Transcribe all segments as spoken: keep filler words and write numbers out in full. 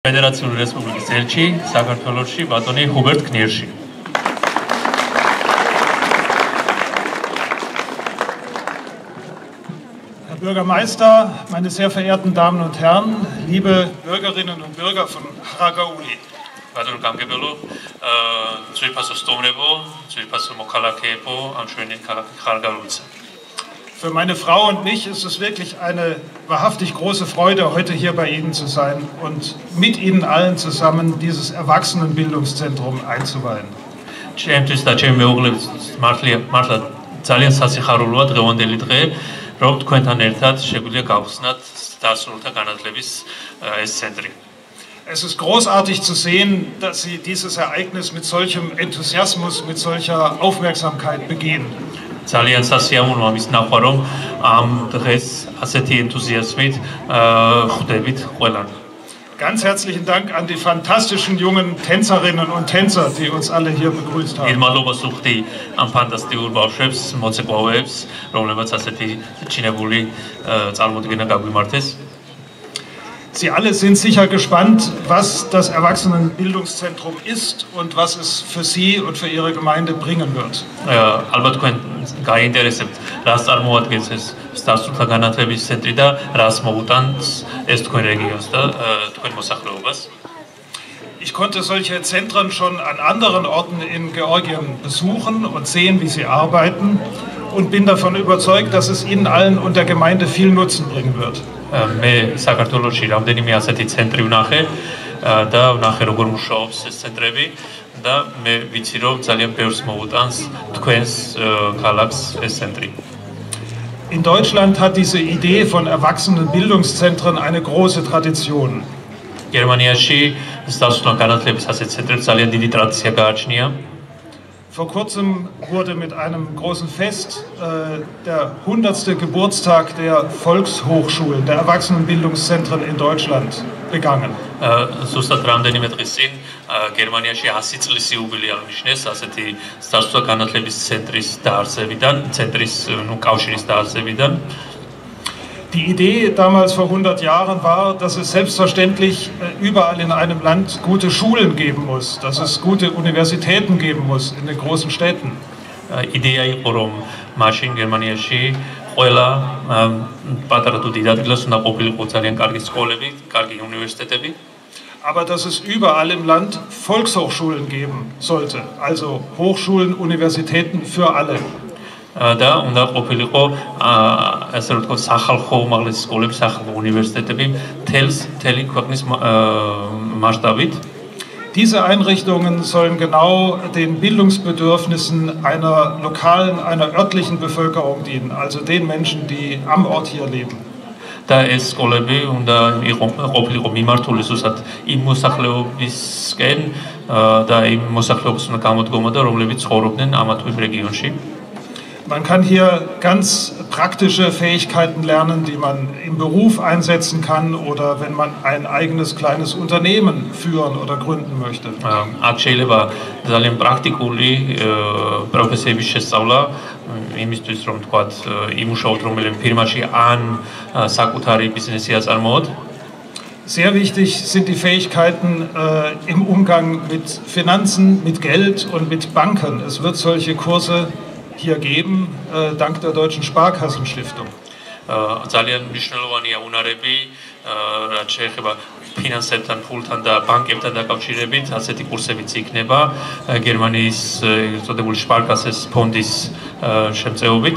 Föderācიული Respublikas ელჩი საქართველოში ბატონი ჰუბერტ კნირში. Herr Bürgermeister, meine sehr verehrten Damen und Herren, liebe Bürgerinnen und Bürger von Haragauli. ბატონო გამგებელო, ძვირფასო სტუმრებო, ძვირფასო მოქალაქეებო, ამ ჩვენი ქალაქი ხარაგაულისა. Für meine Frau und mich ist es wirklich eine wahrhaftig große Freude, heute hier bei Ihnen zu sein und mit Ihnen allen zusammen dieses Erwachsenenbildungszentrum einzuweihen. ჩემთვის და ჩემი მეუღლეების მართლია მართლა ძალიან სასიხარულოა დღევანდელი დღე, რომ თქვენთან ერთად შეგვიძლია გავხსნათ დასრულთა განათლების ეს ცენტრი. Es ist großartig zu sehen, dass Sie dieses Ereignis mit solchem Enthusiasmus, mit solcher Aufmerksamkeit begehen. ძალიან სასიამოვნოა მის ნახვა, რომ ამ დღეს ასეთი ენთუზიაზმით ხვდებით ყველანი. Ganz herzlichen Dank an die fantastischen jungen Tänzerinnen und Tänzer, die uns alle hier begrüßt haben. მადლობას ვუხდი ამ ფანტასტიკურ ბავშვებს, მოცეკვავეებს, რომლებიც ასეთი ჩინებული წარმოდგენა გაგვიმართეს. Sie alle sind sicher gespannt, was das Erwachsenenbildungszentrum ist und was es für Sie und für Ihre Gemeinde bringen wird. ალბათ თქვენ გაინტერესებთ, რას წარმოადგენს ეს დასრულთა განათლების ცენტრი და რას მოუტანს ეს თქვენ რეგიონს და თქვენ მოსახლეობას. Ich konnte solche Zentren schon an anderen Orten in Georgien besuchen und sehen, wie sie arbeiten, und bin davon überzeugt, dass es Ihnen allen und der Gemeinde viel Nutzen bringen wird. მე საქართველოში რამდენიმე ასეთი ცენტრი ვნახე და ვნახე როგორ მუშაობს ეს ცენტრები და მე ვიცი რომ ძალიან ბევრს მოუტანს თქვენს ქალაქს ეს ცენტრი. In Deutschland hat diese Idee von Erwachsenenbildungszentren eine große Tradition. გერმანიაში დასრულთა განათლების ასეთ ცენტრებს ძალიან დიდი ტრადიცია გააჩნია. Vor kurzem wurde mit einem großen Fest äh, der hundertste Geburtstag der Volkshochschulen, der Erwachsenenbildungszentren in Deutschland begangen. ზუსტად რამდენიმე დღის წინ გერმანიაში ასი წლის იუბილე აღნიშნეს ასეთი დასრულთა განათლების ცენტრის დაარსებიდან, ცენტრის ნუ კავშირის დაარსებიდან. Die Idee damals vor hundert Jahren war, dass es selbstverständlich überall in einem Land gute Schulen geben muss, dass es gute Universitäten geben muss in den großen Städten. Idea იყო რომ მაშინ გერმანიაში ყველა პატარა თუ დიდ ადგილას უნდა ყოფილიყო ძალიან კარგი სკოლები, კარგი უნივერსიტეტები. Aber dass es überall im Land Volkshochschulen geben sollte, also Hochschulen, Universitäten für alle. და უნდა ყოფილიყო ასე რომ თქვა სახალხო უმაღლესი სკოლები, სახალხო უნივერსიტეტები თელს თელი ქვეყნის მასშტაბით. Diese Einrichtungen sollen genau den Bildungsbedürfnissen einer lokalen, einer örtlichen Bevölkerung dienen, also den Menschen, die am Ort hier leben. და ეს სკოლები უნდა ყოფილიყო მიმართული ზუსტად იმ მოსახლეობისკენ და იმ მოსახლეობის უნდა გამოდგომა და რომლებიც ცხოვრობდნენ ამა თუ იმ რეგიონში. Man kann hier ganz praktische Fähigkeiten lernen, die man im Beruf einsetzen kann oder wenn man ein eigenes kleines Unternehmen führen oder gründen möchte. აქ შეიძლება ძალიან პრაქტიკული პროფესიების შესწავლა იმისთვის რომ თქვათ იმუშაოთ რომელიმე ფირმაში ან საკუთარი ბიზნესი აწარმოოთ. Sehr wichtig sind die Fähigkeiten äh, im Umgang mit Finanzen, mit Geld und mit Banken. Es wird solche Kurse hier geben, äh, dank der Deutschen Sparkassenstiftung. ძალიან მნიშვნელოვანია უნარები, რაც შეეხება ფინანსებთან, ფულთან და ბანკებთან დაკავშირებით, ასეთი კურსებიც იქნება გერმანიის წოდებული Sparkasses ფონდის შემწეობით.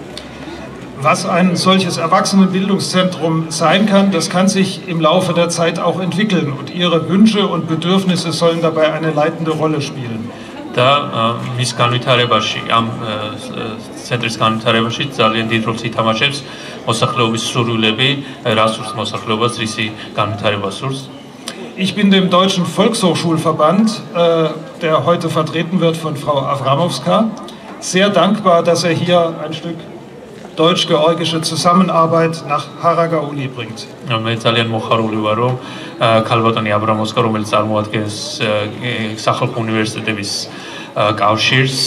Was ein solches Erwachsenenbildungszentrum sein kann, das kann sich im Laufe der Zeit auch entwickeln und Ihre Wünsche und Bedürfnisse sollen dabei eine leitende Rolle spielen. და მის განვითარებაში, ამ ცენტრის განვითარებაში ძალიან დიდ როლს ითამაშებს მოსახლეობის სურვილები, რა სურს მოსახლეობას, რისი განვითარება სურს. Ich bin dem Deutschen Volkshochschulverband, äh, der heute vertreten wird von Frau Avramowska, sehr dankbar, dass er hier ein Stück deutsch-georgische Zusammenarbeit nach Haragauli bringt. მე ძალიან მოხარული ვარ, რომ ქალბატონი აბრამოვსკა, რომელიც წარმოადგენს სახალხო უნივერსიტეტების კავშირს,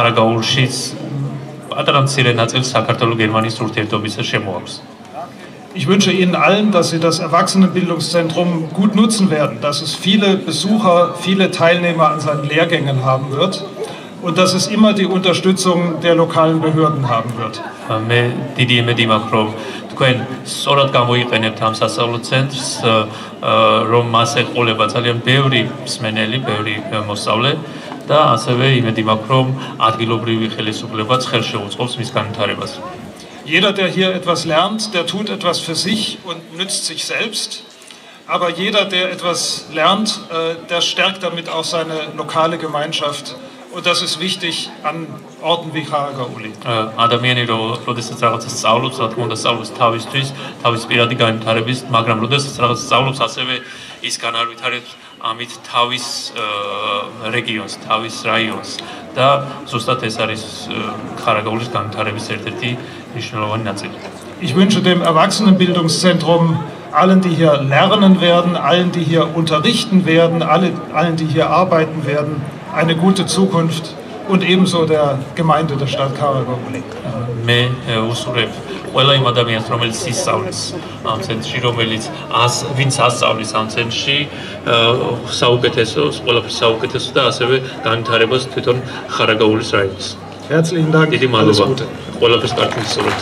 ხარაგაულშიც პატარა მცირე ნაწილს საქართველოს-გერმანიის ურთიერთობისა შემოაქვს. Ich wünsche Ihnen allen, dass Sie das Erwachsenenbildungszentrum gut nutzen werden, dass es viele Besucher, viele Teilnehmer an seinen Lehrgängen haben wird und dass es immer die Unterstützung der lokalen Behörden haben wird. მე დიდი იმედი მაქვს, რომ თქვენ სწორად გამოიყენებთ ამ სასწავლო ცენტრს, რომ მას ეყოლება ძალიან ბევრი მსმენელი, ბევრი მოსწავლე და ასევე იმედი მაქვს, რომ ადგილობრივი ხელისუფლებაც ხელს შეუწყობს მის განვითარებას. Jeder, der hier etwas lernt, der tut etwas für sich und nützt sich selbst. Aber jeder, der etwas lernt, der stärkt damit auch seine lokale Gemeinschaft. Und das ist wichtig an Orten wie Kharagauli. ადამიანი როდესაც რაღაცას სწავლობს, რა თქმა უნდა სწავლობს თავისთვის, თავის პირადი განვითარების, მაგრამ როდესაც რაღაცას სწავლობს, ასევე ის განავითარებს ამით თავის რეგიონს, თავის რაიონს და ზუსტად ეს არის ხარაგაულის განვითარების ერთ-ერთი მნიშვნელოვანი ნაწილი. Ich wünsche dem Erwachsenenbildungszentrum allen, die hier lernen werden, allen, die hier unterrichten werden, alle, allen, die hier arbeiten werden, eine gute Zukunft und ebenso der Gemeinde der Stadt Kharagauli. მე უსურვებ ყველა იმ ადამიანს, რომელიც ისწავლის ამ ცენტრში, რომელიც ვინც ასწავლის ამ ცენტრში, საუკეთესოს, ყველაფერს საუკეთესო და ასევე განვითარებას თვითონ ხარაგაულის რაიონს. Herzlichen Dank. დიდი მადლობა. ყველაფერს კარგად ისწავლეთ.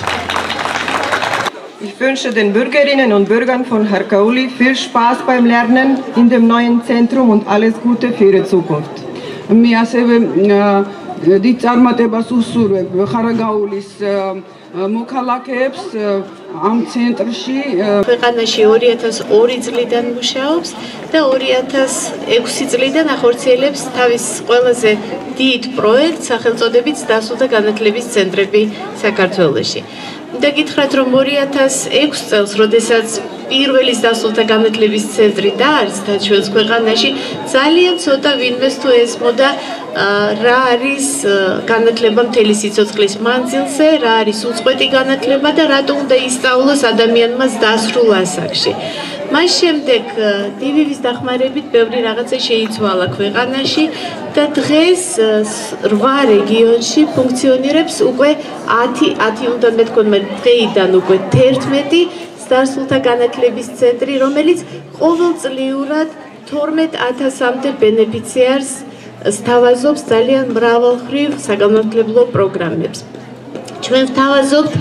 Ich wünsche den Bürgerinnen und Bürgern von Kharagauli viel Spaß beim Lernen in dem neuen Zentrum und alles Gute für ihre Zukunft. მე ასევე დიდ წარმატებას უსურვებ ხარაგაულის მოქალაქეებს ამ ცენტრში. ქვეყანაში ორი ათას ორი წლიდან მუშაობს და ორი ათას ექვსი წლიდან ახორციელებს თავის ყველაზე დიდ პროექტს სახელწოდებით დასავლთა განათლების ცენტრები საქართველოში. და გითხრათ, რომ ორი ათას ექვსი წელს, როდესაც პირველი დასავლთა განათლების ცენტრი დაარსდა ჩვენს ქვეყანაში, ძალიან ცოტა ვინმეს თუ ესმოდა რა არის განათლება მთელი სიცოცხლის მანძილზე, რა არის უწყვეტი განათლება და რატომ უნდა ისწავლოს ადამიანმა დასრულ ასაკში. მას შემდეგ დივივის დახმარებით ბევრი რაღაცა შეიცვალა ქვეყანაში და დღეს რვა რეგიონში ფუნქციონირებს უკვე ათი, ათი უნდა მეთქონმა დღეიდან უკვე თერთმეტი დასავლთა განათლების ცენტრი, რომელიც ყოველწლიურად თორმეტ ათასამდე ბენეფიციარს სთავაზობს ძალიან მრავალმხრივ საგანმანათლებლო პროგრამებს. ჩვენ ვთავაზობთ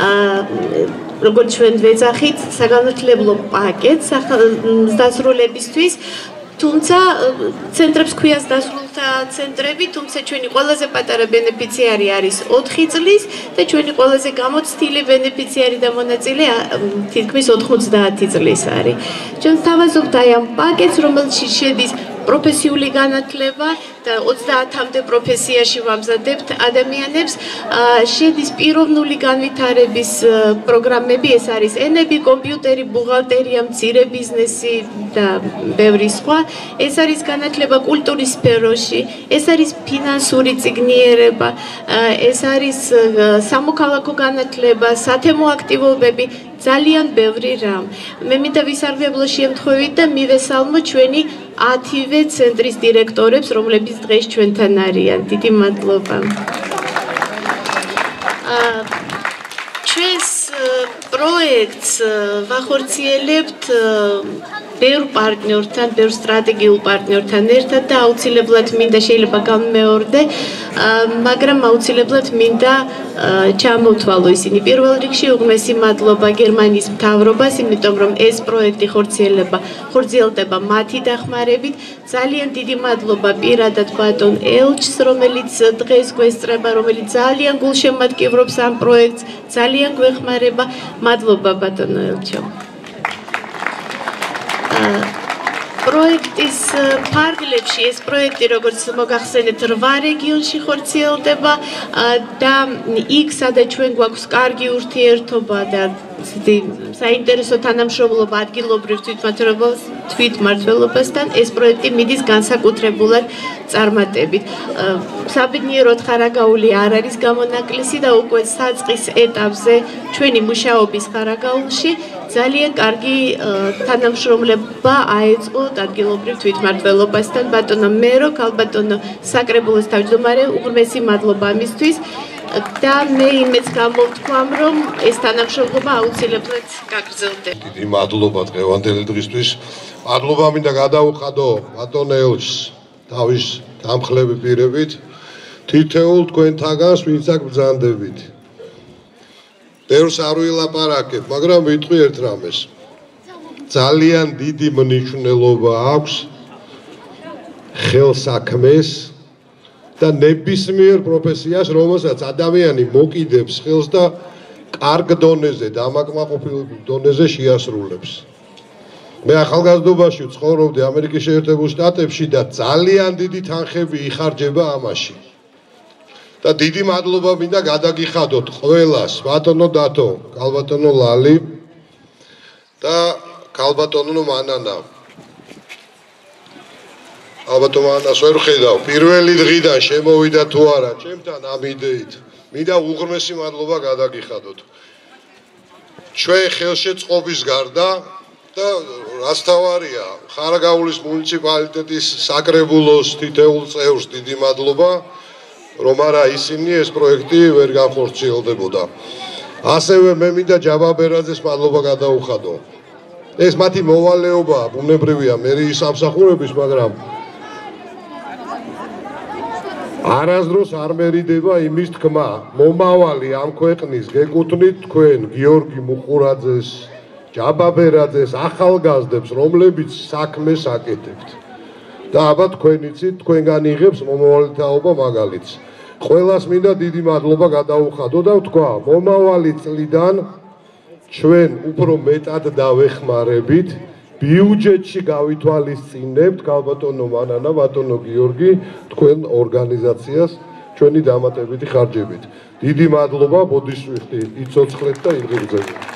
როგორც ჩვენ ვეძახით საგანმანათლებლო პაკეტს დასრულებისთვის, თუმცა ცენტრებს ქვია დასრულთა ცენტრები, თუმცა ჩვენი ყველაზე პატარა ბენეფიციარი არის ოთხი წლის და ჩვენი ყველაზე გამოცდილი ბენეფიციარი და მონაწილე თითქმის ოთხმოცდაათი წლის არის. ჩვენ ვთავაზობთ აი ამ პაკეტს, რომელშიც შედის პროფესიული განათლება და ოცდაათამდე პროფესიაში ვამზადებთ ადამიანებს, შედის პიროვნული განვითარების პროგრამები, ეს არის ენები, კომპიუტერი, ბუღალტერია, მცირე ბიზნესი და ბევრი სხვა. ეს არის განათლება კულტურის სფეროში, ეს არის ფინანსური წიგნიერება, ეს არის სამოქალაქო განათლება, სათემო აქტივობები, ძალიან ბევრი რამ. მე მინდა ვისარგებლო შემთხვევით და მივესალმო ჩვენი ათივე ცენტრის დირექტორებს, რომლებიც დღეს ჩვენთან არიან. დიდი მადლობა. ჩვენს პროექტს ვახორციელებთ ბევრ პარტნიორთან, ბევრ სტრატეგიულ პარტნიორთან ერთად და აუცილებლად მინდა შეიძლება გამმეორდე, მაგრამ აუცილებლად მინდა ჩამოთვალო ისინი. პირველ რიგში უღმესი მადლობა გერმანიის მთავრობას, იმიტომ რომ ეს პროექტი ხორციელება, ხორციელდება მათი დახმარებით. ძალიან დიდი მადლობა პირადად ბატონ ელჩს, რომელიც დღეს გვესწრება, რომელიც ძალიან გულშემატკივრობს ამ პროექტს, ძალიან გვეხმარება. მადლობა ბატონო ელჩო. პროექტის ფარგლებში ეს პროექტი როგორც მოგახსენეთ რვა რეგიონში ხორციელდება და იქ სადაც ჩვენ გვაქვს კარგი ურთიერთობა და საინტერესო თანამშრომლობა ადგილობრივ თვითმმართველობასთან ეს პროექტი მიდის განსაკუთრებულად წარმატებით. საბედნიეროდ ხარაგაული არ არის გამონაკლისი და უკვე საწყის ეტაპზე ჩვენი მუშაობის ხარაგაულში ძალიან კარგი თანამშრომლობა აეწყო ადგილობრივ თვითმმართველობასთან. ბატონო მერო, ქალბატონო საკრებულოს თავმჯდომარე, უღრმესი მადლობა ამისთვის. და მე იმეც გამოვთქვამ, რომ ეს თანამშრომლობა აუცილებლად გაგრძელდება. დიდი მადლობა დღევანდელი დღისთვის. მადლობა მინდა გადავუხადო ბატონ ელჩს თავის დამხლები პირებით, თითოეულ თქვენთაგანს, ვინც აქ ბრძანდებით. ბევრს არ ვილაპარაკებ, მაგრამ ვიტყვი ერთ რამეს. ძალიან დიდი მნიშვნელობა აქვს ხელსაქმეს და ნებისმიერ პროფესიას, რომელსაც ადამიანი მოკიდებს ხელს და კარგ დონეზე, დამაკმაყოფილ დონეზე შეასრულებს. მე ახალგაზრდობაში ვცხოვრობდი ამერიკის შეერთებულ შტატებში და ძალიან დიდი თანხები იხარჯება ამაში. და დიდი მადლობა მინდა გადაგიხადოთ ყველას, ბატონო დათო, კალბატონო ლალი და კალბატონო მანანა. ალბათ მანას ვერ ხედავ, პირველი დღიდან შემოვიდა თუ არა, ჩემთან ამ იდეით. მინდა უღრმესი მადლობა გადაგიხადოთ. ჩვენ ხელშეწყობის გარდა და რაც თავარია, ხარაგაულის მუნიციპალიტეტის საკრებულოს თითოეულ წევრს დიდი მადლობა, რომ არა ისინი ეს პროექტი ვერ განხორციელდებოდა. ასევე მე მინდა ჯაბაბერაძეს მადლობა გადაუხადო. ეს მათი მოვალეობაა, ბუნებრივია მერიის სამსახურების, მაგრამ არასდროს არ მერიდება იმის თქმა, მომავალი ამ ქვეყნის გეკუთვნით თქვენ გიორგი მუხურაძეს, ჯაბაბერაძეს, ახალგაზრდებს, რომლებიც საქმეს აკეთებთ. და აბა თქვენ იცით, თქვენგან იღებს მომავალი თაობა მაგალითს. ყველას მინდა დიდი მადლობა გადაუხადო და ვთქვა, მომავალი წლიდან ჩვენ უფრო მეტად დავეხმარებით, ბიუჯეტში გავითვალისწინებთ, კალბატონო მანანა, ბატონო გიორგი, თქვენ ორგანიზაციას ჩვენი დამატებითი ხარჯებით. დიდი მადლობა, ბოდიშვილთი, იცოცხლეთ და იღებდეთ.